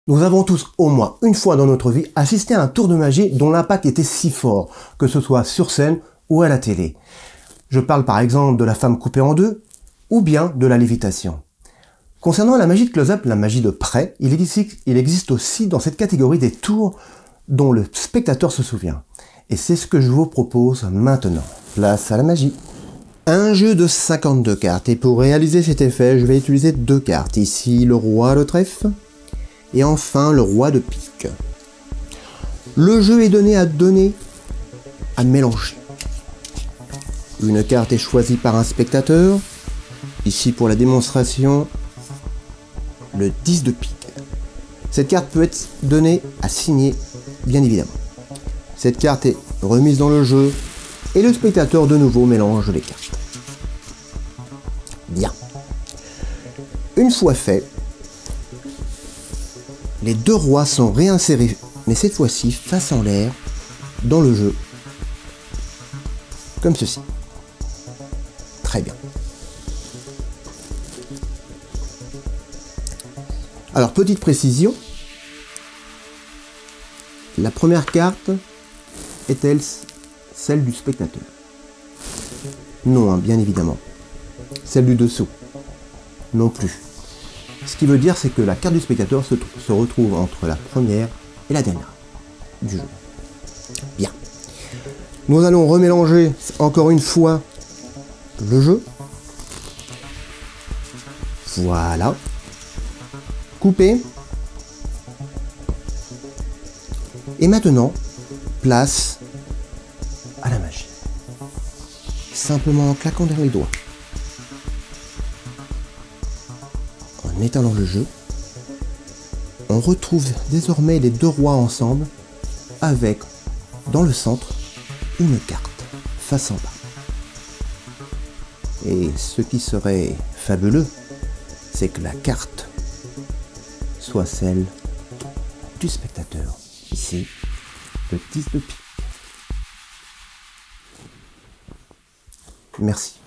Nous avons tous au moins une fois dans notre vie assisté à un tour de magie dont l'impact était si fort, que ce soit sur scène ou à la télé. Je parle par exemple de la femme coupée en deux, ou bien de la lévitation. Concernant la magie de close-up, la magie de près, il existe aussi dans cette catégorie des tours dont le spectateur se souvient. Et c'est ce que je vous propose maintenant. Place à la magie. Un jeu de 52 cartes, et pour réaliser cet effet, je vais utiliser deux cartes. Ici, le roi de trèfle, et enfin le roi de pique. Le jeu est donné à mélanger. Une carte est choisie par un spectateur. Ici pour la démonstration, le 10 de pique. Cette carte peut être donnée à signer, bien évidemment. Cette carte est remise dans le jeu et le spectateur de nouveau mélange les cartes. Bien. Une fois fait, les deux rois sont réinsérés, mais cette fois-ci face en l'air, dans le jeu, comme ceci. Très bien. Alors, petite précision, la première carte est-elle celle du spectateur? Non, hein, bien évidemment. Celle du dessous? Non plus. Ce qui veut dire, c'est que la carte du spectateur se retrouve entre la première et la dernière du jeu. Bien. Nous allons remélanger encore une fois le jeu. Voilà. Couper. Et maintenant, place à la magie. Simplement en claquant derrière les doigts. En étalant le jeu, on retrouve désormais les deux rois ensemble avec, dans le centre, une carte face en bas. Et ce qui serait fabuleux, c'est que la carte soit celle du spectateur. Ici, le 10 de pique. Merci.